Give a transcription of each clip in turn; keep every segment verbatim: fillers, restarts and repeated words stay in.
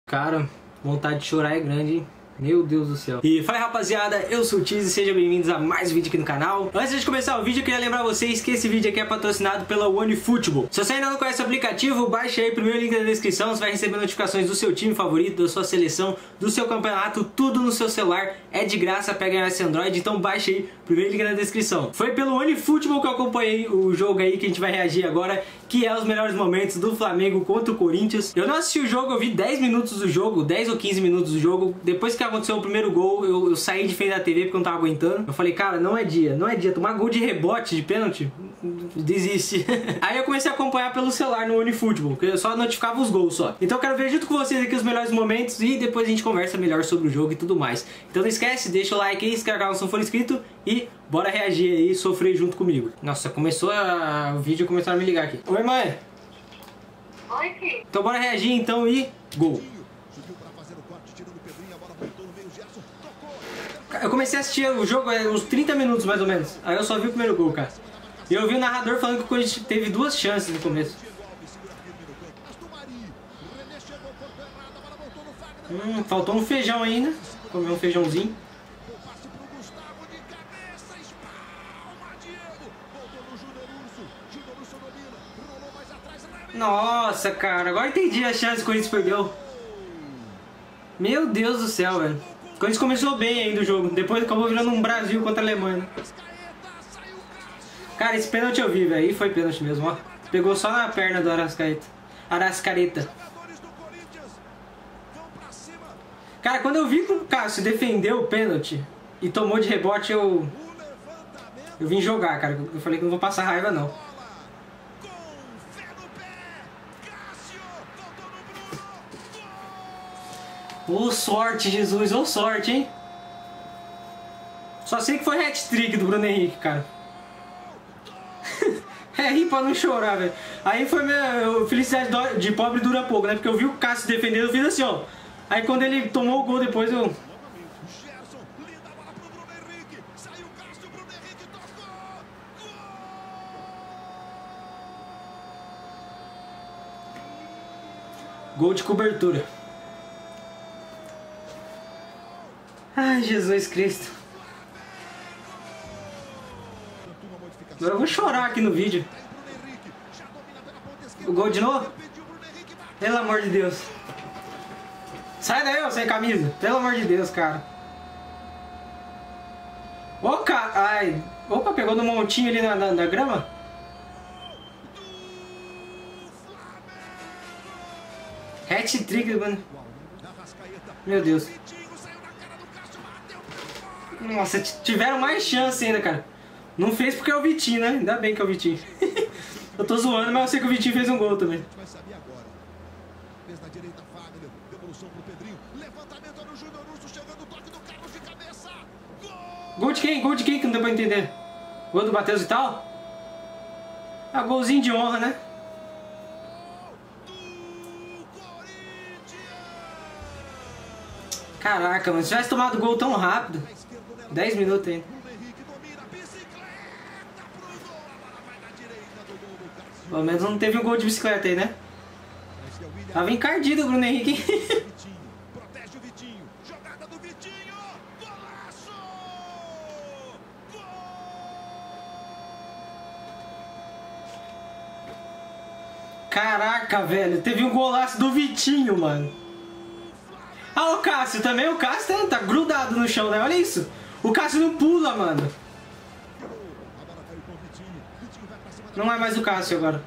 Cara, vontade de chorar é grande, hein? Meu Deus do céu. E fala, rapaziada, eu sou o Tiz e sejam bem-vindos a mais um vídeo aqui no canal. Antes de começar o vídeo, eu queria lembrar vocês que esse vídeo aqui é patrocinado pela OneFootball. Se você ainda não conhece o aplicativo, baixe aí o primeiro link na descrição. Você vai receber notificações do seu time favorito, da sua seleção, do seu campeonato, tudo no seu celular. É de graça, pega esse Android, então baixe aí o primeiro link na descrição. Foi pelo OneFootball que eu acompanhei o jogo aí que a gente vai reagir agora, que é os melhores momentos do Flamengo contra o Corinthians. Eu não assisti o jogo, eu vi dez minutos do jogo, dez ou quinze minutos do jogo. Depois que aconteceu o primeiro gol, eu, eu saí de frente da T V porque eu não tava aguentando. Eu falei, cara, não é dia, não é dia. Tomar gol de rebote, de pênalti, desiste. Aí eu comecei a acompanhar pelo celular no OneFootball, que eu só notificava os gols só. Então eu quero ver junto com vocês aqui os melhores momentos e depois a gente conversa melhor sobre o jogo e tudo mais. Então não esquece, deixa o like aí, se inscreve no canal se não for inscrito e bora reagir aí e sofrer junto comigo. Nossa, começou a... o vídeo começou a me ligar aqui. Oi, mãe. Oi, filho. Então bora reagir então e gol. Eu comecei a assistir o jogo é, uns trinta minutos mais ou menos. Aí eu só vi o primeiro gol, cara. E eu vi o narrador falando que o Corinthians teve duas chances no começo. Hum, faltou um feijão ainda. Comer um feijãozinho. Nossa, cara, agora entendi a chance que o Corinthians perdeu. Meu Deus do céu, velho. O Corinthians começou bem ainda o jogo, depois acabou virando um Brasil contra a Alemanha. Cara, esse pênalti eu vi, velho. Aí foi pênalti mesmo, ó. Pegou só na perna do Arrascaeta. Arrascaeta. Cara, quando eu vi que o Cássio defendeu o pênalti e tomou de rebote, eu... Eu vim jogar, cara. Eu falei que não vou passar raiva, não. Ô, sorte, Jesus, ô sorte, hein? Só sei que foi hat-trick do Bruno Henrique, cara. É rir pra não chorar, velho. Aí foi minha felicidade de pobre dura pouco, né? Porque eu vi o Cássio defendendo, eu fiz assim, ó. Aí quando ele tomou o gol depois, eu... Gol de cobertura. Ai, Jesus Cristo. Agora eu vou chorar aqui no vídeo. O gol de novo? Pelo amor de Deus. Sai daí, ô sem camisa. Pelo amor de Deus, cara. Ô, cara. Ai. Opa, pegou no montinho ali na, na, na grama. Hat-trick, mano. Meu Deus. Nossa, tiveram mais chance ainda, cara. Não fez porque é o Vitinho, né? Ainda bem que é o Vitinho. Eu tô zoando, mas eu sei que o Vitinho fez um gol também. Gol de quem? Gol de quem que não deu pra entender? Gol do Matheus e tal? Ah, golzinho de honra, né? Caraca, mano, se tivesse tomado gol tão rápido. dez minutos ainda. Pelo menos não teve um gol de bicicleta aí, né? Tava encardido o Bruno Henrique. Caraca, velho. Teve um golaço do Vitinho, mano. Ah, o Cássio também. O Cássio tá, tá grudado no chão, né? Olha isso. O Cássio não pula, mano. Não é mais o Cássio agora.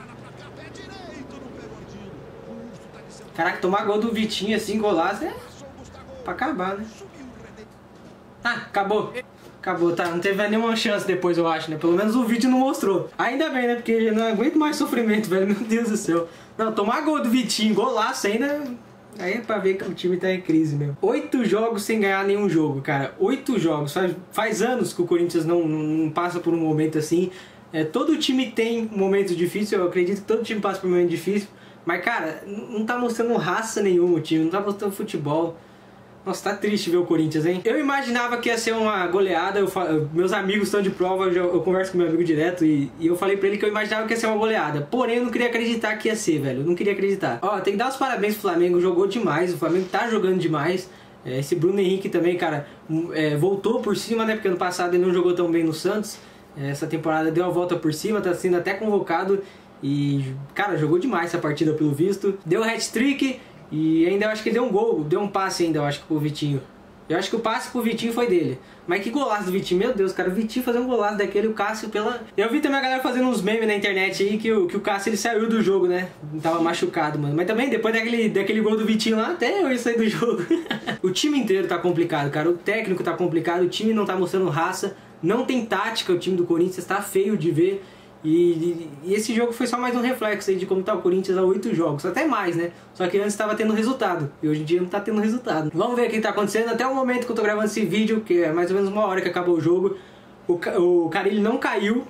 Caraca, tomar gol do Vitinho assim, golaço, é pra acabar, né? Ah, acabou. Acabou, tá. Não teve nenhuma chance depois, eu acho, né? Pelo menos o vídeo não mostrou. Ainda bem, né? Porque eu não aguento mais sofrimento, velho. Meu Deus do céu. Não, tomar gol do Vitinho, golaço ainda... Aí é pra ver que o time tá em crise mesmo. Oito jogos sem ganhar nenhum jogo, cara. Oito jogos. Faz, faz anos que o Corinthians não, não passa por um momento assim. É, todo time tem um momento difícil. Eu acredito que todo time passa por um momento difícil. Mas, cara, não tá mostrando raça nenhuma o time. Não tá mostrando futebol. Nossa, tá triste ver o Corinthians, hein? Eu imaginava que ia ser uma goleada. Eu, meus amigos estão de prova, eu, eu converso com meu amigo direto e, e eu falei pra ele que eu imaginava que ia ser uma goleada. Porém, eu não queria acreditar que ia ser, velho. Eu não queria acreditar. Ó, tem que dar os parabéns pro Flamengo. Jogou demais. O Flamengo tá jogando demais. É, esse Bruno Henrique também, cara, é, voltou por cima, né? Porque ano passado ele não jogou tão bem no Santos. É, essa temporada deu a volta por cima, tá sendo até convocado. E, cara, jogou demais essa partida pelo visto. Deu hat-trick. E ainda eu acho que ele deu um gol, deu um passe ainda, eu acho que pro Vitinho. Eu acho que o passe pro Vitinho foi dele. Mas que golaço do Vitinho, meu Deus, cara, o Vitinho fazer um golaço daquele, o Cássio pela... Eu vi também a galera fazendo uns memes na internet aí que o, que o Cássio ele saiu do jogo, né? Tava machucado, mano. Mas também depois daquele, daquele gol do Vitinho lá, até eu ia sair do jogo. O time inteiro tá complicado, cara, o técnico tá complicado, o time não tá mostrando raça, não tem tática, o time do Corinthians tá feio de ver. E, e, e esse jogo foi só mais um reflexo aí de como tá o Corinthians há oito jogos, até mais, né? Só que antes estava tendo resultado, e hoje em dia não tá tendo resultado. Vamos ver o que tá acontecendo. Até o momento que eu tô gravando esse vídeo, que é mais ou menos uma hora que acabou o jogo, o, o Carille não caiu.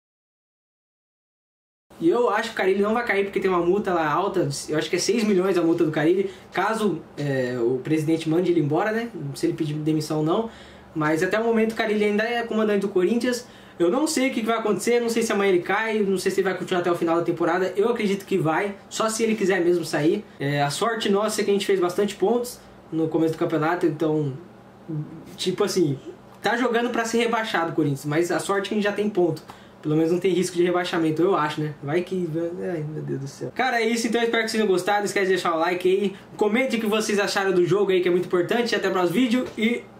E eu acho que o Carille não vai cair porque tem uma multa lá alta, eu acho que é seis milhões a multa do Carille, caso é, o presidente mande ele embora, né? Não sei se ele pedir demissão ou não. Mas até o momento o Carille ainda é comandante do Corinthians. Eu não sei o que vai acontecer, não sei se amanhã ele cai, não sei se ele vai continuar até o final da temporada. Eu acredito que vai, só se ele quiser mesmo sair. É, a sorte nossa é que a gente fez bastante pontos no começo do campeonato, então, tipo assim, tá jogando pra ser rebaixado o Corinthians, mas a sorte é que a gente já tem ponto. Pelo menos não tem risco de rebaixamento, eu acho, né? Vai que... Ai, meu Deus do céu. Cara, é isso, então eu espero que vocês tenham gostado. Não esquece de deixar o like aí. Comente o que vocês acharam do jogo aí, que é muito importante. Até o próximo vídeo e...